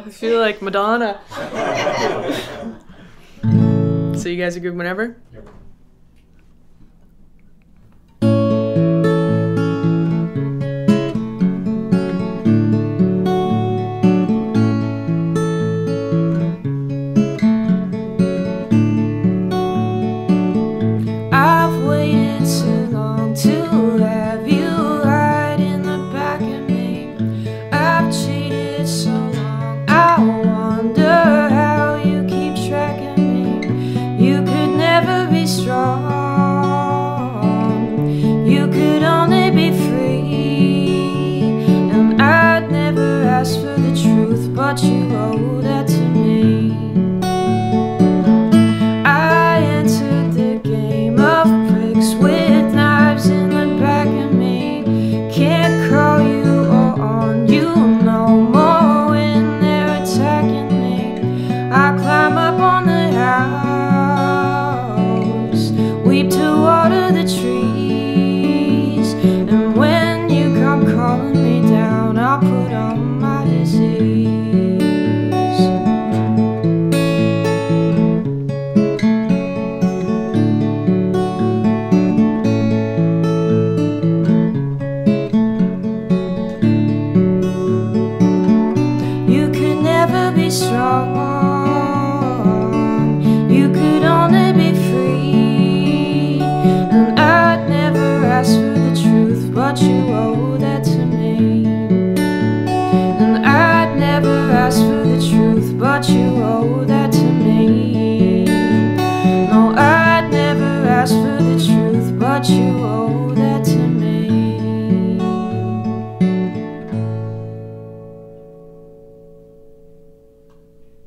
I feel like Madonna. So you guys are good whenever? Yep. I've waited so long to have you right in the back of me. I've cheated so long, I wonder how you keep track of me. You could never be strong, you could only be free. And I'd never ask for the truth, but you owe that to me. I entered the game of bricks with knives in the back of me. Can't call you or on you no more when they're attacking me. I climb up on the house, weep to water the trees. And when you come calling me down, I'll put on my disease. You could never be strong, you could only be free. And I'd never ask for the truth, but you owe that to me. And I'd never ask for the truth, but you owe that to me. No, I'd never ask for the truth, but you owe that to me.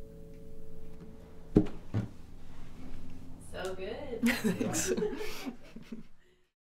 So good. Thanks.